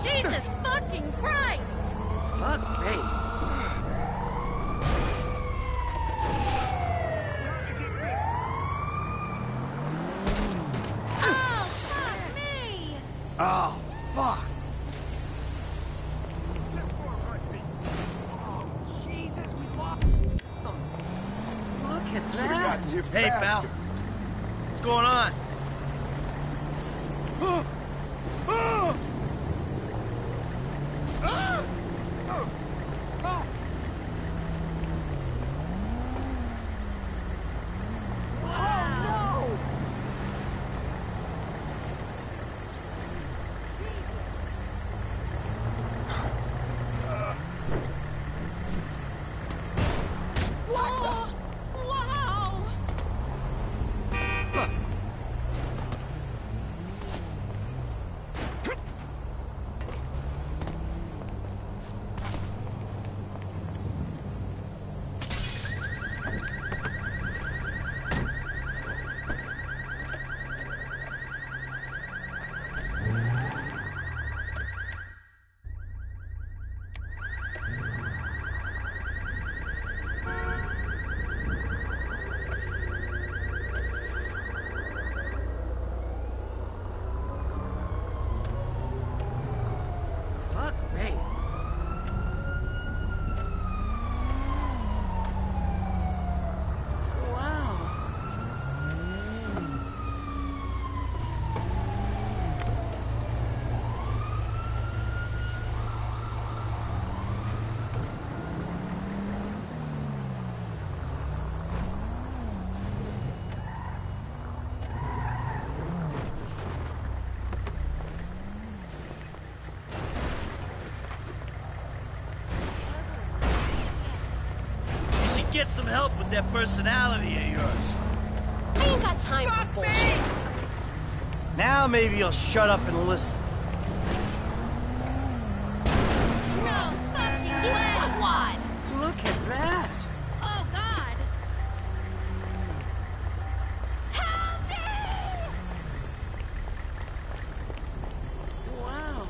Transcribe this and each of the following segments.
Jesus fucking Christ! Fuck me. Oh, fuck me! Oh, fuck. Oh, Jesus, we lost. Look at Should've that. gotten here Hey, pal. faster. What's going on? Oh, wow! Fuck me. Wow. You should get some help with that personality of yours. I ain't got time for bullshit. Now maybe you'll shut up and listen. No fucking squad! Look at that. Oh, God! Help me! Wow.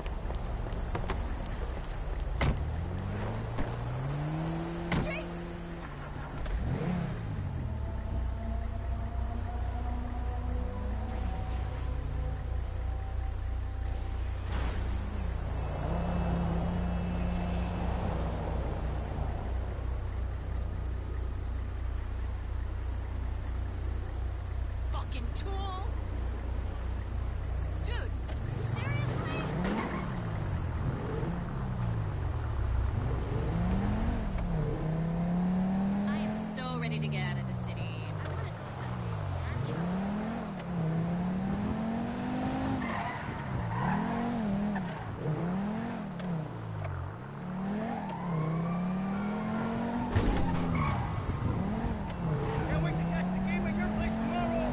Fucking tool! Dude, seriously? I am so ready to get out of the city. I want to go someplace natural. Can't wait to catch the game at your place tomorrow.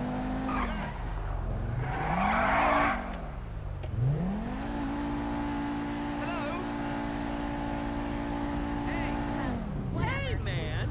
Hey, man.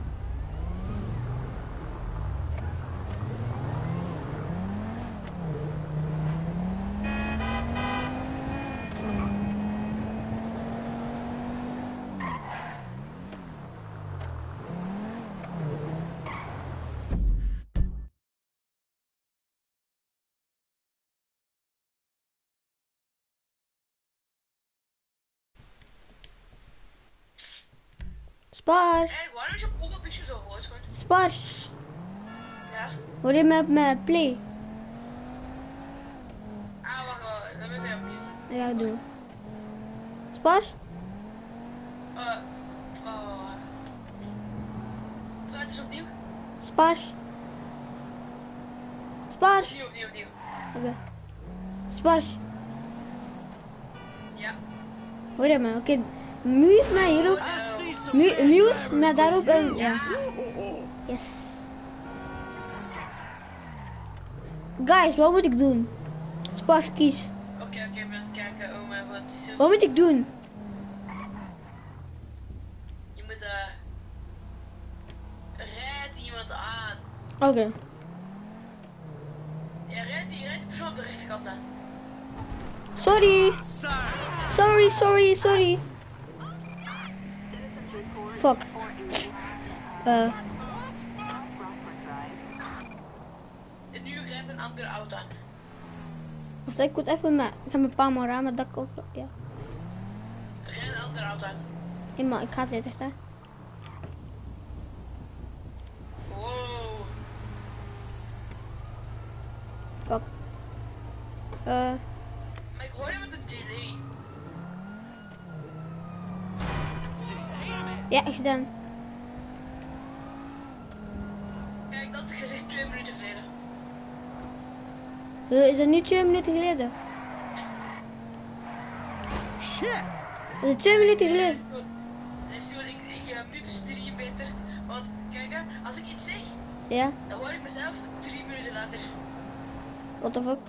Spars, Hé, waarom is je pop-up issue zo groot gewoon? Spars, Ja? wil je met me play? Ah, wacht, dan ben ik weer opnieuw. Ja, doe. Spars? Het is opnieuw. Spars. Spars. Opnieuw. Oké. Spars. Ja. Hoor je me? Oké. Mute mij hierop. Mute mij daarop en ja. Yes. Guys, wat moet ik doen? Spars, kies. Oké, ik ben aan het kijken. Oh mijn god. Wat moet ik doen? Je moet red iemand aan. Oké. Ja, red die persoon op de rechterkant aan. Sorry. Sorry. Fuck. En nu rijdt een andere auto aan. Wacht, ik moet even ik ga mijn pa maar ramen, dat ik ook, ja. Rijdt een andere auto aan. Hé man, ik ga het echt, hè. Wow. Fuck. Maar ik hoor je met een delay. Ja, gedaan. Kijk, dat is gezegd 2 minuten geleden. Is dat nu 2 minuten geleden? Shit! Is het 2 minuten geleden? Ik nu dus 3 beter. Want kijk, hè, als ik iets zeg, Ja, dan hoor ik mezelf 3 minuten later. what the fuck?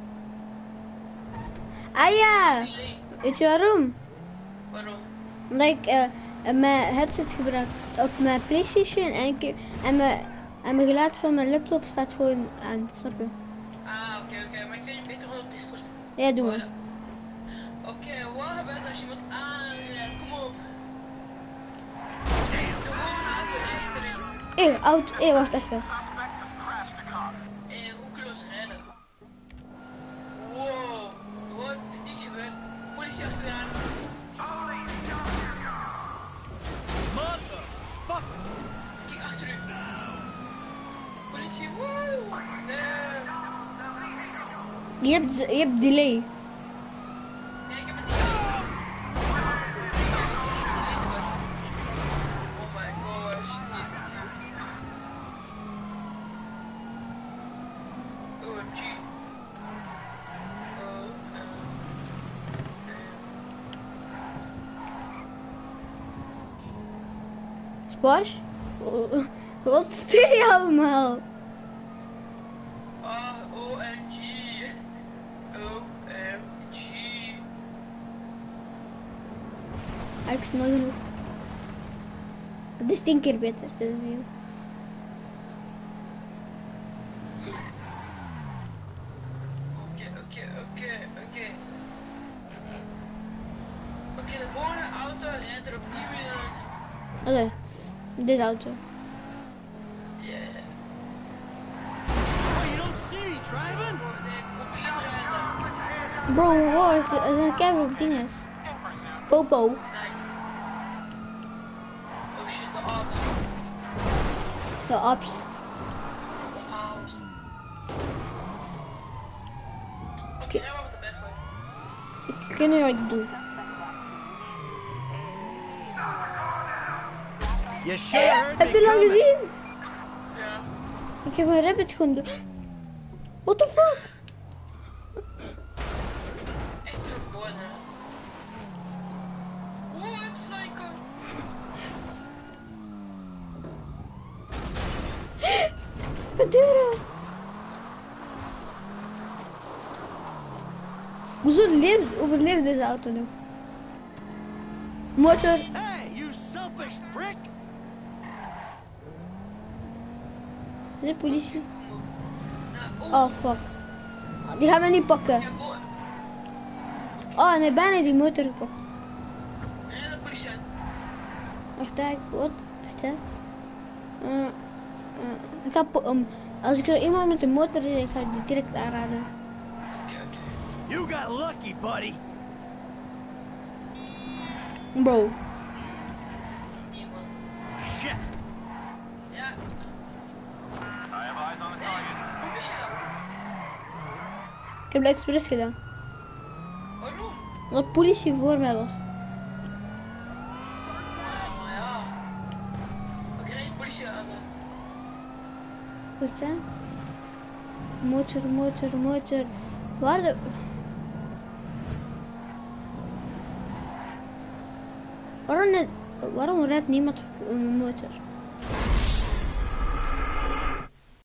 Ah ja, Delay. weet je waarom? Waarom? Omdat ik mijn headset gebruik op mijn PlayStation en mijn geluid van mijn laptop staat gewoon aan, snap je? Ah, oké. Maar ik kun je beter gewoon op Discord. Ja, doe maar. horen. Oké, wat gebeurt als iemand aanrijdt? Kom op. De gewone auto rijdt erin. Wacht even. Roekeloos rijden. Wow. Er wordt niks gebeurd. Politie achteraan. Motherfucker! Kijk achter u. Politie, woe. Nee. Je hebt delay. Nee, ik heb het niet. Oh my gosh, Jesus. OMG. Squash? Wat stuur je allemaal? OMG. OMG. Ik snel genoeg. Het is 10 keer beter. Dat is nieuw. Oké, de volgende auto rijdt er opnieuw in. Oké, deze auto. Yeah. Oh, you don't see me driving? Nee, kom inrijden. Bro, wow, er zijn keihard dingen. Popo. Nice. Oh shit, de ops. De ops. De ops. Oké, rij maar op de berg hoor. Ik weet niet wat ik doe. You should have heard Heb me je dat coming. gezien? Ja. Ik heb een rabbit gevonden. What the fuck? Echt verboden. What, Flyco? Wat doe je? Hoezo overleeft deze auto nu? Motor. Hey, you selfish prick! Is er politie? Nou, Oh fuck. Die gaan we niet pakken. ja, voor. Oh nee, bijna die motor gepakt. Rij de politie aan. Wacht hè, wat? Wacht hè. Ik ga als ik zo iemand met een motor zie, ga ik die direct aanraden. Oké. You got lucky, buddy. Bro. Iemand. Shit. Ja. Hoe wist je dat? Ik heb de expres gedaan. Waarom? Omdat de politie voor mij was. Maar ja. Oké, rij je politie aan. Wacht hè. Motor. Waar de... Waarom rijdt niemand een motor?